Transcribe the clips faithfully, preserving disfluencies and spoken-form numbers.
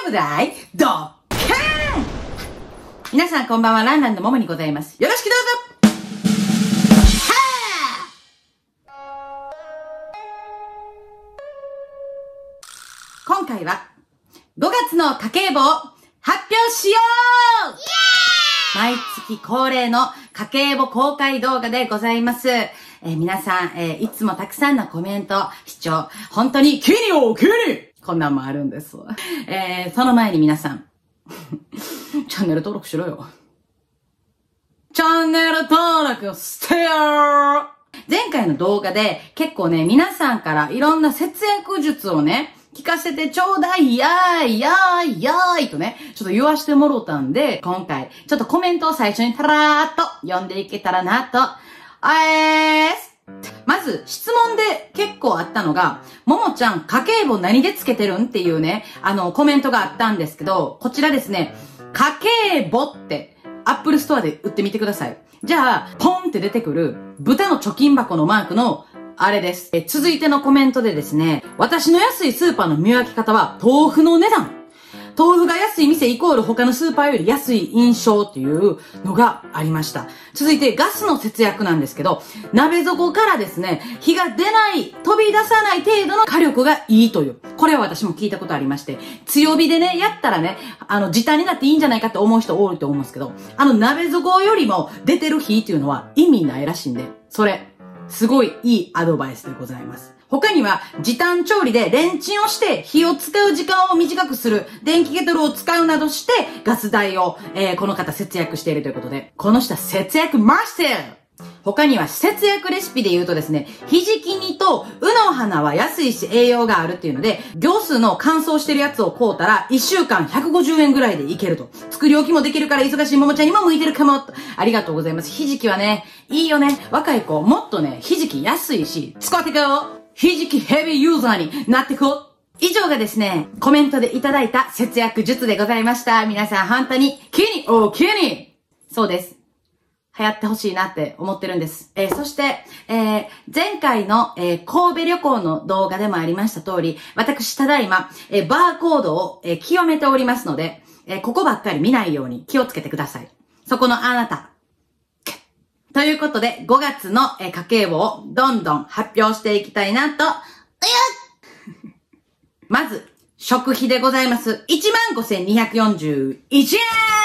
夫だいドッカーン。皆さんこんばんは、ランランのももにございます。よろしくどうぞ。はぁ今回はごがつの家計簿を発表しよう。毎月恒例の家計簿公開動画でございます。えー、皆さん、えー、いつもたくさんのコメント、視聴、本当にキニオキニこんなんもあるんです。えー、その前に皆さん、チャンネル登録しろよ。チャンネル登録してよー。前回の動画で結構ね、皆さんからいろんな節約術をね、聞かせてちょうだい、やーい、やーい、やーいとね、ちょっと言わしてもろたんで、今回、ちょっとコメントを最初にたらーっと読んでいけたらなと、えーす。まず、質問で結構あったのが、ももちゃん、家計簿何でつけてるんっていうね、あの、コメントがあったんですけど、こちらですね、家計簿って、アップルストアで売ってみてください。じゃあ、ポンって出てくる、豚の貯金箱のマークの、あれです。え、続いてのコメントでですね、私の安いスーパーの見分け方は、豆腐の値段。豆腐が安い店イコール他のスーパーより安い印象っていうのがありました。続いてガスの節約なんですけど、鍋底からですね、火が出ない、飛び出さない程度の火力がいいという。これは私も聞いたことありまして、強火でね、やったらね、あの、時短になっていいんじゃないかって思う人多いと思うんですけど、あの鍋底よりも出てる火っていうのは意味ないらしいんで、それ、すごいいいアドバイスでございます。他には、時短調理でレンチンをして火を使う時間を短くする、電気ケトルを使うなどしてガス代を、えー、この方節約しているということで、この人は節約マスター。他には節約レシピで言うとですね、ひじき煮とうの花は安いし栄養があるっていうので、行数の乾燥してるやつを買うたらいっしゅうかんひゃくごじゅうえんぐらいでいけると。作り置きもできるから忙しいももちゃんにも向いてるかも。ありがとうございます。ひじきはね、いいよね。若い子、もっとね、ひじき安いし、使ってこう。ひじきヘビーユーザーになってこう。以上がですね、コメントでいただいた節約術でございました。皆さん本当に、キニオキニそうです。流行ってほしいなって思ってるんです。えー、そして、えー、前回の、えー、神戸旅行の動画でもありました通り、私ただいま、えー、バーコードを、えー、清めておりますので、えー、ここばっかり見ないように気をつけてください。そこのあなた。ということで、ごがつの、えー、家計簿をどんどん発表していきたいなと、まず、食費でございます。いちまんごせんにひゃくよんじゅういちえん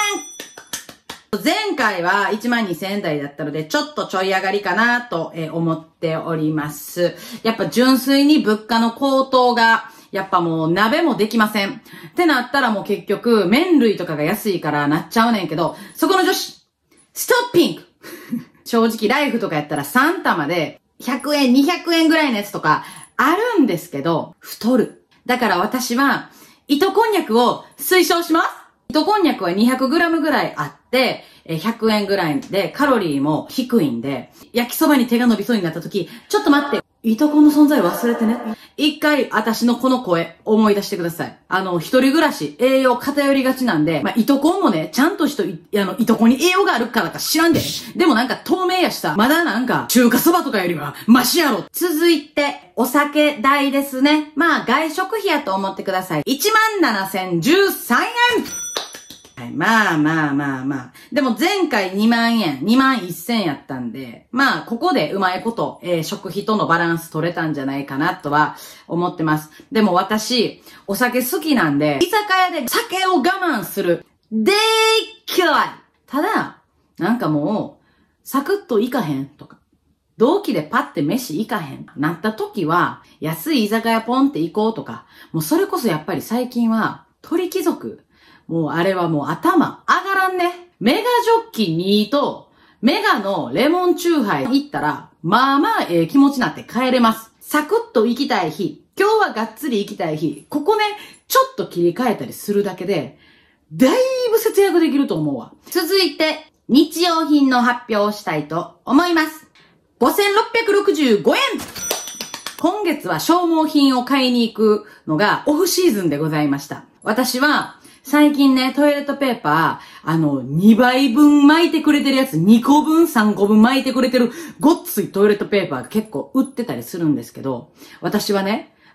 前回はいちまんにせんえん台だったので、ちょっとちょい上がりかなと思っております。やっぱ純粋に物価の高騰が、やっぱもう鍋もできません。ってなったらもう結局、麺類とかが安いからなっちゃうねんけど、そこの女子、ストッピング正直ライフとかやったらさん玉でひゃくえん、にひゃくえんぐらいのやつとかあるんですけど、太る。だから私は、糸こんにゃくを推奨します。糸こんにゃくはにひゃくグラムぐらいあって、ひゃくえんぐらいでカロリーも低いんで、焼きそばに手が伸びそうになった時、ちょっと待って、糸こんの存在忘れてね。一回私のこの声思い出してください。あの、一人暮らし、栄養偏りがちなんで、まあ、糸こんもね、ちゃんとしと、あの、糸こんに栄養があるからか知らんで。でもなんか透明やしさ、まだなんか中華そばとかよりはマシやろ。続いて、お酒代ですね。まあ、外食費やと思ってください。いちまんななせんじゅうさんえんはい、まあまあまあまあ。でも前回にまんえん、にまんせんえんやったんで、まあここでうまいこと、えー、食費とのバランス取れたんじゃないかなとは思ってます。でも私、お酒好きなんで、居酒屋で酒を我慢する。でーきょいただ、なんかもう、サクッといかへんとか、同期でパッて飯いかへんなった時は、安い居酒屋ポンって行こうとか、もうそれこそやっぱり最近は、鳥貴族、もうあれはもう頭上がらんね。メガジョッキにとメガのレモンチューハイ行ったら、まあまあええ気持ちになって帰れます。サクッと行きたい日、今日はがっつり行きたい日、ここね、ちょっと切り替えたりするだけで、だいぶ節約できると思うわ。続いて、日用品の発表をしたいと思います。ごせんろっぴゃくろくじゅうごえん今月は消耗品を買いに行くのがオフシーズンでございました。私は、最近ね、トイレットペーパー、あの、にばいぶん巻いてくれてるやつ、にこぶん、さんこぶん巻いてくれてる、ごっついトイレットペーパーが結構売ってたりするんですけど、私はね、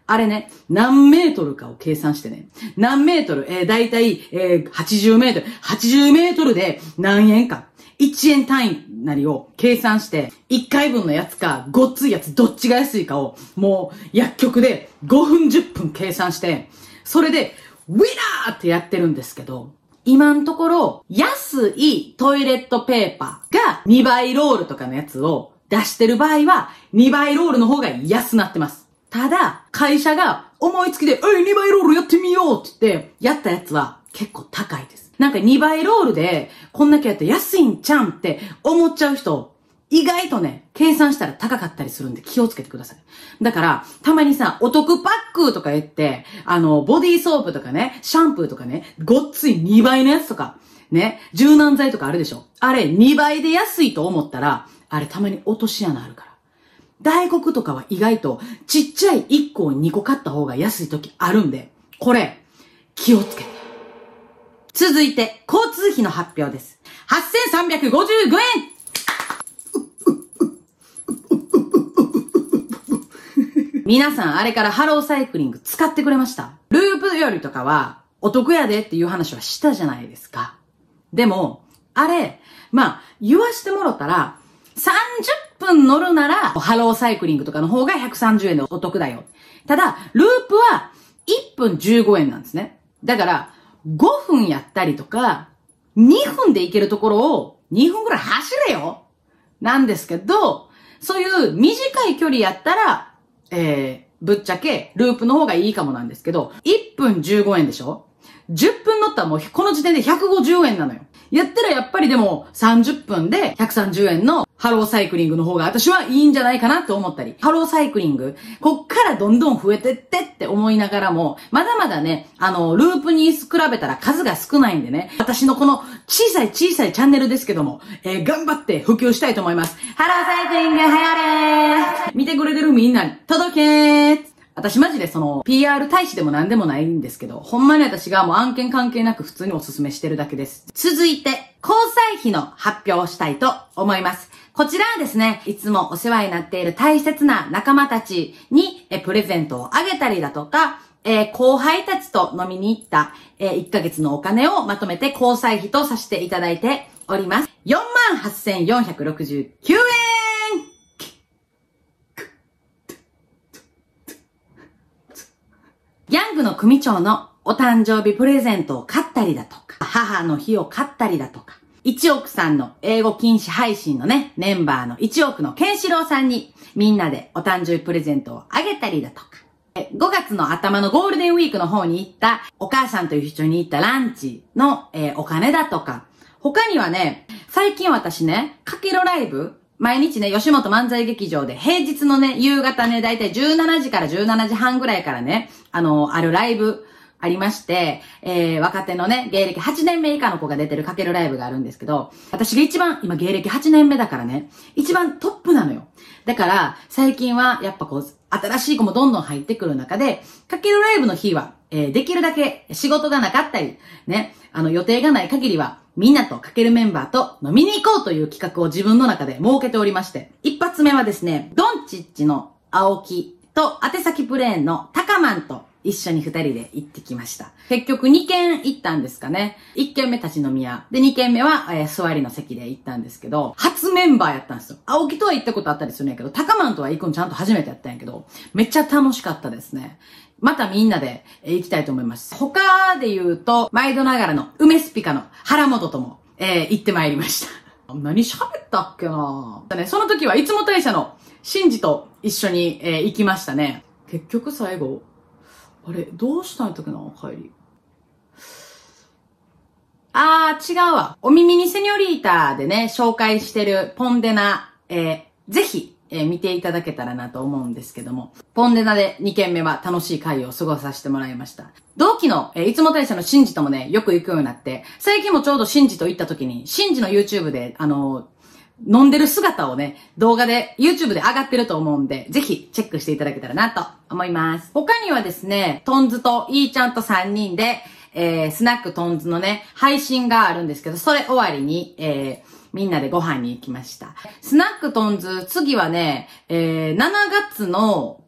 あれね、何メートルかを計算してね、何メートル、えー、だいたい、えー、はちじゅうメートル、はちじゅうメートルで何円か、いちえん単位なりを計算して、いっかいぶんのやつか、ごっついやつどっちが安いかを、もう薬局でごふんじゅっぷん計算して、それで、ウィナーってやってるんですけど、今のところ、安いトイレットペーパーがにばいロールとかのやつを出してる場合は、にばいロールの方が安なってます。ただ、会社が思いつきで、えい、にばいロールやってみようって言って、やったやつは結構高いです。なんかにばいロールで、こんだけやって安いんちゃうんって思っちゃう人、意外とね、計算したら高かったりするんで気をつけてください。だから、たまにさ、お得パックとか言って、あの、ボディーソープとかね、シャンプーとかね、ごっついにばいのやつとか、ね、柔軟剤とかあるでしょ。あれ、にばいで安いと思ったら、あれたまに落とし穴あるから。大黒とかは意外と、ちっちゃいいっこをにこ買った方が安い時あるんで、これ、気をつけて。続いて、交通費の発表です。はっせんさんびゃくごじゅうごえん皆さん、あれからハローサイクリング使ってくれました？ループよりとかは、お得やでっていう話はしたじゃないですか。でも、あれ、まあ、言わしてもろたら、さんじゅっぷん乗るなら、ハローサイクリングとかの方がひゃくさんじゅうえんでお得だよ。ただ、ループはいっぷんじゅうごえんなんですね。だから、ごふんやったりとか、にふんで行けるところをにふんぐらい走れよなんですけど、そういう短い距離やったら、えー、ぶっちゃけ、ループの方がいいかもなんですけど、いっぷんじゅうごえんでしょ ?じゅっぷん乗ったらもうこの時点でひゃくごじゅうえんなのよ。やったらやっぱりでもさんじゅっぷんでひゃくさんじゅうえんのハローサイクリングの方が私はいいんじゃないかなって思ったり、ハローサイクリング、こっからどんどん増えてってって思いながらも、まだまだね、あの、ループに比べたら数が少ないんでね、私のこの小さい小さいチャンネルですけども、えー、頑張って普及したいと思います。ハローサイクリングはやれー見てくれてるみんなに届けー私マジでその ピーアール 大使でも何でもないんですけど、ほんまに私がもう案件関係なく普通におすすめしてるだけです。続いて、交際費の発表をしたいと思います。こちらはですね、いつもお世話になっている大切な仲間たちにえプレゼントをあげたりだとか、えー、後輩たちと飲みに行った、えー、いっかげつのお金をまとめて交際費とさせていただいております。よんまんはっせんよんひゃくろくじゅうきゅうえんギャングの組長のお誕生日プレゼントを買ったりだとか、母の日を買ったりだとか、一億さんの英語禁止配信のね、メンバーの一億のケンシロウさんにみんなでお誕生日プレゼントをあげたりだとか、ごがつの頭のゴールデンウィークの方に行ったお母さんと一緒に行ったランチの、えー、お金だとか、他にはね、最近私ね、かけろライブ毎日ね、吉本漫才劇場で平日のね、夕方ね、だいたいじゅうしちじからじゅうしちじはんぐらいからね、あの、あるライブありまして、えー、若手のね、芸歴はちねんめ以下の子が出てるかけるライブがあるんですけど、私が一番、今芸歴はちねんめだからね、一番トップなのよ。だから、最近はやっぱこう、新しい子もどんどん入ってくる中で、かけるライブの日は、えー、できるだけ仕事がなかったり、ね、あの予定がない限りは、みんなとかけるメンバーと飲みに行こうという企画を自分の中で設けておりまして、一発目はですね、ドンチッチの青木と宛先プレーンのタカマンと一緒に二人で行ってきました。結局にけん行ったんですかね。いっけんめ立ち飲み屋。で、にけんめは、えー、座りの席で行ったんですけど、初メンバーやったんですよ。青木とは行ったことあったりするんやけど、タカマンとは行くのちゃんと初めてやったんやけど、めっちゃ楽しかったですね。またみんなで行きたいと思います。他で言うと、毎度ながらの梅スピカの原本とも、えー、行ってまいりました。何喋ったっけなぁ。その時はいつも大社のシンジと一緒に、えー、行きましたね。結局最後、あれ、どうしたんやったっけな帰り。あー、違うわ。お耳にセニョリータでね、紹介してるポンデナ、えー、ぜひ、えー、見ていただけたらなと思うんですけども、ポンデナでにけんめは楽しい会を過ごさせてもらいました。同期の、えー、いつも大社のシンジともね、よく行くようになって、最近もちょうどシンジと行った時に、シンジの YouTube で、あのー、飲んでる姿をね、動画で YouTube で上がってると思うんで、ぜひチェックしていただけたらなと思います。他にはですね、トンズとイーちゃんとさんにんで、えー、スナックトンズのね、配信があるんですけど、それ終わりに、えー、みんなでご飯に行きました。スナックトンズ、次はね、えー、しちがつの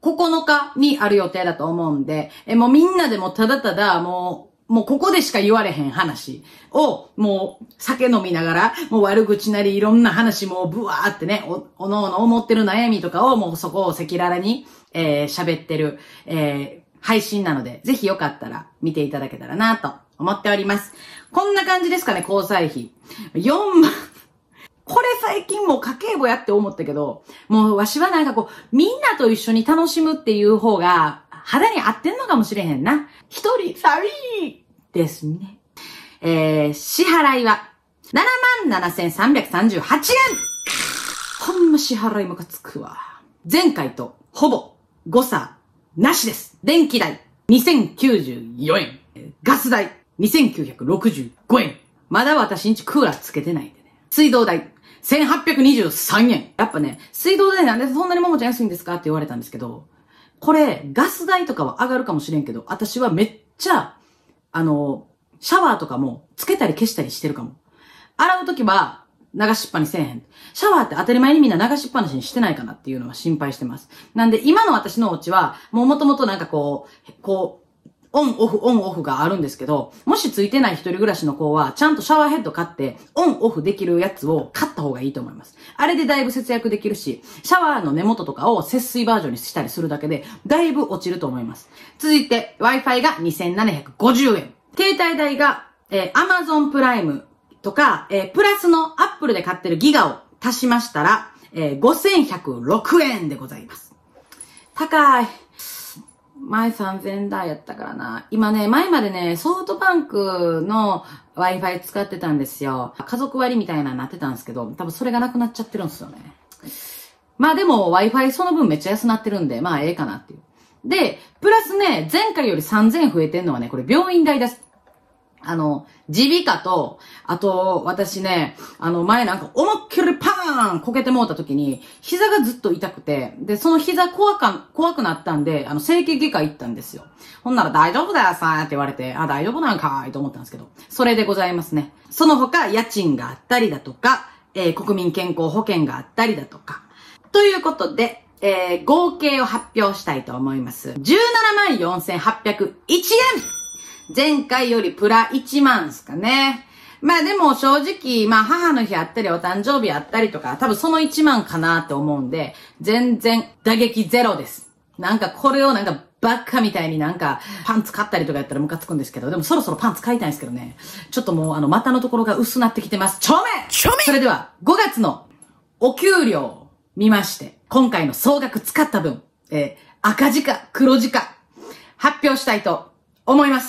ここのかにある予定だと思うんで、え、もうみんなでもただただもう、もうここでしか言われへん話を、もう酒飲みながら、もう悪口なりいろんな話もブワーってね、お、おのおの思ってる悩みとかをもうそこを赤裸々に、えー、喋ってる、えー、配信なので、ぜひよかったら見ていただけたらなと思っております。こんな感じですかね、交際費。よんまん。これ最近もう家計簿やって思ったけど、もうわしはなんかこう、みんなと一緒に楽しむっていう方が、肌に合ってんのかもしれへんな。一人、サリーですね。えー、支払いは、ななまんななせんさんびゃくさんじゅうはちえん。ほんま支払いムカつくわ。前回とほぼ誤差なしです。電気代にせんきゅうじゅうよえん。ガス代にせんきゅうひゃくろくじゅうごえん。まだ私んちクーラーつけてないんでね。水道代せんはっぴゃくにじゅうさんえん。やっぱね、水道代なんでそんなにももちゃん安いんですかって言われたんですけど、これ、ガス代とかは上がるかもしれんけど、私はめっちゃ、あの、シャワーとかもつけたり消したりしてるかも。洗うときは流しっぱにせえへん。シャワーって当たり前にみんな流しっぱなしにしてないかなっていうのは心配してます。なんで今の私のお家は、もうもともとなんかこう、こう、オンオフ、オンオフがあるんですけど、もしついてない一人暮らしの子は、ちゃんとシャワーヘッド買って、オンオフできるやつを買った方がいいと思います。あれでだいぶ節約できるし、シャワーの根元とかを節水バージョンにしたりするだけで、だいぶ落ちると思います。続いて、Wi-Fi がにせんななひゃくごじゅうえん。携帯代が、えー、Amazon プライムとか、えー、プラスの Apple で買ってるギガを足しましたら、えー、ごせんひゃくろくえんでございます。高い。前さんぜんえん台やったからな。今ね、前までね、ソフトバンクの Wi-Fi 使ってたんですよ。家族割みたいなのなってたんですけど、多分それがなくなっちゃってるんですよね。まあでも Wi-Fi その分めっちゃ安なってるんで、まあええかなっていう。で、プラスね、前回よりさんぜんえん増えてんのはね、これ病院代です。あの、耳鼻科と、あと、私ね、あの、前なんか思いっきりパーンこけてもうた時に、膝がずっと痛くて、で、その膝怖か、怖くなったんで、あの、整形外科行ったんですよ。ほんなら大丈夫だよさーって言われて、あ、大丈夫なんかーいと思ったんですけど、それでございますね。その他、家賃があったりだとか、えー、国民健康保険があったりだとか。ということで、えー、合計を発表したいと思います。じゅうななまんよんせんはっぴゃくいちえん前回よりプラいちまんですかね。まあでも正直、まあ母の日あったりお誕生日あったりとか、多分そのいちまんかなって思うんで、全然打撃ゼロです。なんかこれをなんかバッカみたいになんかパンツ買ったりとかやったらムカつくんですけど、でもそろそろパンツ買いたいんですけどね。ちょっともうあの股のところが薄なってきてます。ちょめちょめそれではごがつのお給料を見まして、今回の総額使った分、えー、赤字か黒字か発表したいと思います。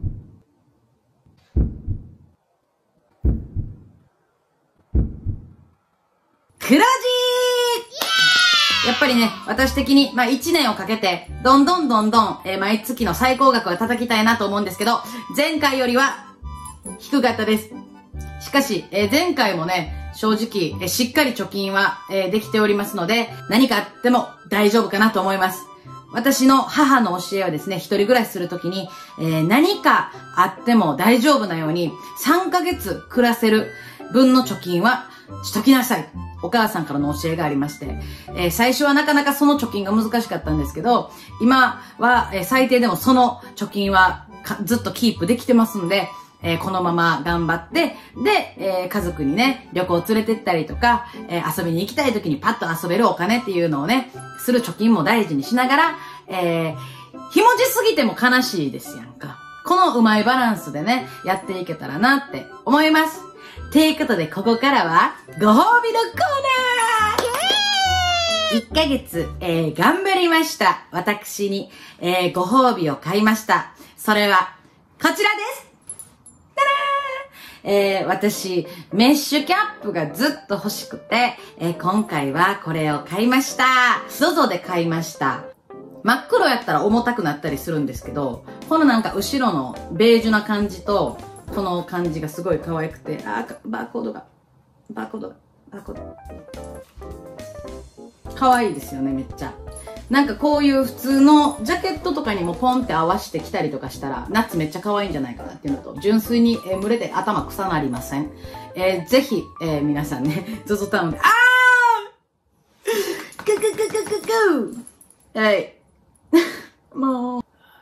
黒字やっぱりね、私的に、まあ、いちねんをかけて、どんどんどんどん、えー、毎月の最高額を叩きたいなと思うんですけど、前回よりは、低かったです。しかし、えー、前回もね、正直、えー、しっかり貯金は、えー、できておりますので、何かあっても大丈夫かなと思います。私の母の教えはですね、一人暮らしするときに、えー、何かあっても大丈夫なように、さんかげつ暮らせる分の貯金はしときなさい。お母さんからの教えがありまして、えー、最初はなかなかその貯金が難しかったんですけど、今は、えー、最低でもその貯金はずっとキープできてますんで、えー、このまま頑張って、で、えー、家族にね、旅行連れてったりとか、えー、遊びに行きたい時にパッと遊べるお金っていうのをね、する貯金も大事にしながら、えー、ひもじすぎても悲しいですやんか。このうまいバランスでね、やっていけたらなって思います。ということで、ここからは、ご褒美のコーナーいっかげつ、えー、頑張りました。私に、えー、ご褒美を買いました。それは、こちらですえー、私、メッシュキャップがずっと欲しくて、えー、今回はこれを買いました。ゾゾで買いました。真っ黒やったら重たくなったりするんですけど、このなんか後ろのベージュな感じと、この感じがすごい可愛くて、あー、バーコードが、バーコードが、バーコード。可愛いですよね、めっちゃ。なんかこういう普通のジャケットとかにもポンって合わせてきたりとかしたら、夏めっちゃ可愛いんじゃないかなっていうのと、純粋に、えー、群れで頭臭なりません。えー、ぜひ、えー、皆さんね、ゾゾタウンで、あーククククククはい。もう。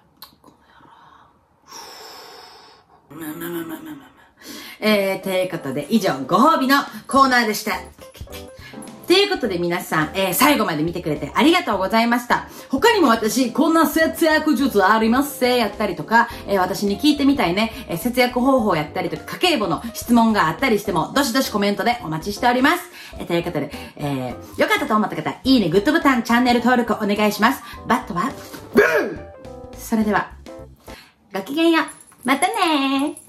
まあまあまあまあまあまあ。えー、ということで、以上、ご褒美のコーナーでした。ということで皆さん、えー、最後まで見てくれてありがとうございました。他にも私、こんな節約術ありますせやったりとか、えー、私に聞いてみたいね、えー、節約方法やったりとか、家計簿の質問があったりしても、どしどしコメントでお待ちしております。えー、ということで、えー、よかったと思った方、いいね、グッドボタン、チャンネル登録お願いします。バットは、ブー！それでは、ごきげんよう。またねー。